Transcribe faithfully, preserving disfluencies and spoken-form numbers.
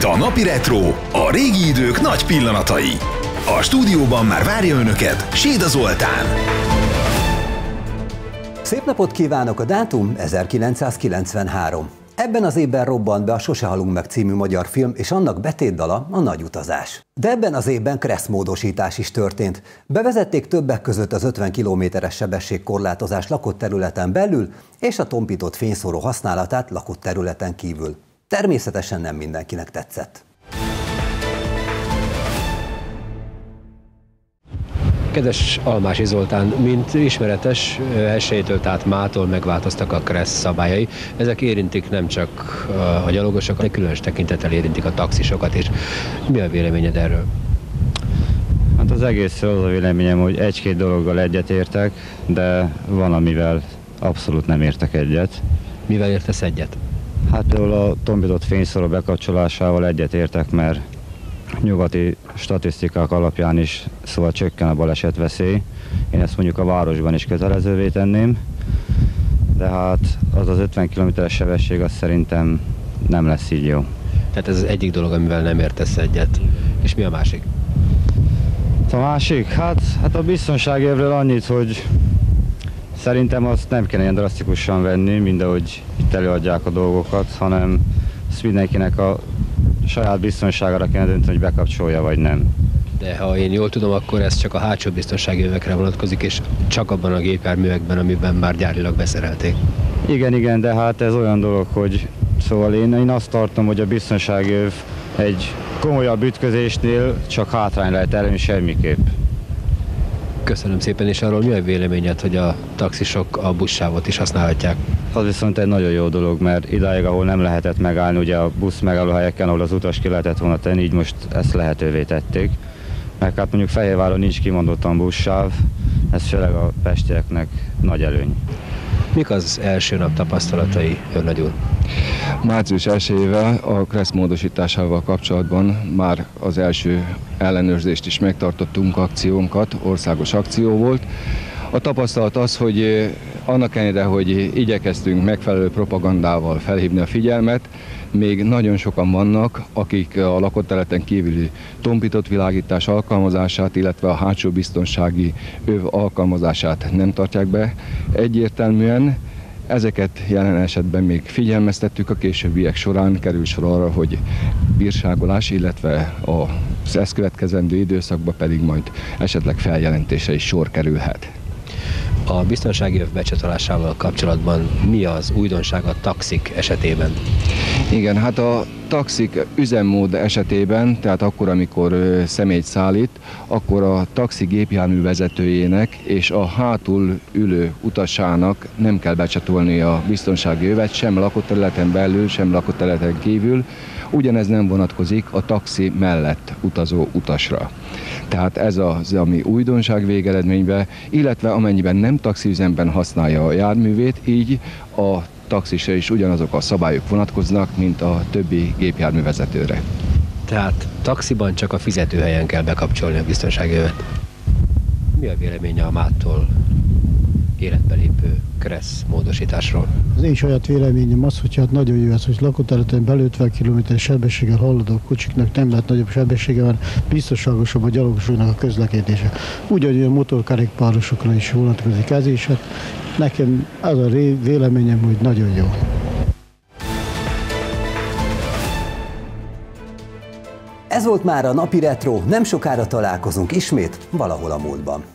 itt a Napi Retro, a régi idők nagy pillanatai. A stúdióban már várja Önöket Séda Zoltán. Szép napot kívánok, a dátum ezerkilencszázkilencvenhárom. Ebben az évben robbant be a Sose halunk meg című magyar film, és annak betétdala a Nagy utazás. De ebben az évben kresszmódosítás is történt. Bevezették többek között az ötven kilométeres sebességkorlátozás lakott területen belül, és a tompított fényszóró használatát lakott területen kívül. Természetesen nem mindenkinek tetszett. Kedves Almási Zoltán, mint ismeretes, elsőjétől, tehát mától megváltoztak a kressz szabályai. Ezek érintik nem csak a gyalogosokat, de különös tekintettel érintik a taxisokat is. Mi a véleményed erről? Hát az egészről az a véleményem, hogy egy-két dologgal egyetértek, de van, amivel abszolút nem értek egyet. Mivel értesz egyet? Hát például a tompított fényszóró bekapcsolásával egyetértek, mert nyugati statisztikák alapján is szóval csökken a balesetveszély. Én ezt mondjuk a városban is kötelezővé tenném, de hát az az ötven kilométeres sebesség, az szerintem nem lesz így jó. Tehát ez az egyik dolog, amivel nem értesz egyet. És mi a másik? A másik? Hát, hát a biztonságévről annyit, hogy szerintem azt nem kéne ilyen drasztikusan venni, mindahogy itt előadják a dolgokat, hanem ezt mindenkinek a saját biztonságára kéne dönteni, hogy bekapcsolja vagy nem. De ha én jól tudom, akkor ez csak a hátsó biztonsági övekre vonatkozik, és csak abban a gépjárművekben, amiben már gyárilag beszerelték. Igen, igen, de hát ez olyan dolog, hogy szóval én, én azt tartom, hogy a biztonsági öv egy komolyabb ütközésnél csak hátrány lehet előny, semmiképp. Köszönöm szépen, és arról mi a véleményed, hogy a taxisok a buszsávot is használhatják? Az viszont egy nagyon jó dolog, mert idáig, ahol nem lehetett megállni, ugye a busz megállóhelyeken, ahol az utas ki lehetett volna tenni, így most ezt lehetővé tették. Mert hát mondjuk Fehérváron nincs kimondottan buszsáv, ez főleg a pestieknek nagy előny. Mik az első nap tapasztalatai, őrnagy úr? Március elsejével a kressz módosításával kapcsolatban már az első ellenőrzést is megtartottunk, akciónkat, országos akció volt. A tapasztalat az, hogy annak ellenére, hogy igyekeztünk megfelelő propagandával felhívni a figyelmet, még nagyon sokan vannak, akik a lakott területen kívüli tompított világítás alkalmazását, illetve a hátsó biztonsági öv alkalmazását nem tartják be egyértelműen. Ezeket jelen esetben még figyelmeztettük, a későbbiek során kerül sor arra, hogy bírságolás, illetve az ezt következendő időszakban pedig majd esetleg feljelentése is sor kerülhet. A biztonsági öv becsatolásával kapcsolatban mi az újdonság a taxik esetében? Igen, hát a taxik üzemmód esetében, tehát akkor, amikor személyt szállít, akkor a taxi gépjármű vezetőjének és a hátul ülő utasának nem kell becsatolni a biztonsági övet, sem lakott területen belül, sem lakott területen kívül. Ugyanez nem vonatkozik a taxi mellett utazó utasra. Tehát ez az, ami újdonság végeredményben, illetve amennyiben nem taxiüzemben használja a járművét, így a taxisra is ugyanazok a szabályok vonatkoznak, mint a többi gépjárművezetőre. Tehát taxiban csak a fizetőhelyen kell bekapcsolni a biztonsági övet. Mi a véleménye a mától életbe lépő kressz módosításról? Az én saját véleményem az, hogy hát nagyon jó ez, hogy lakóterületen belül ötven kilométeres sebességgel haladó kocsiknak nem lehet nagyobb sebessége van, biztonságosabb a gyalogosoknak a közlekedése. Ugyanúgy a motorkerékpárosokra is vonatkozik ez is, hát nekem az a véleményem, hogy nagyon jó. Ez volt már a Napi Retro, nem sokára találkozunk ismét valahol a múltban.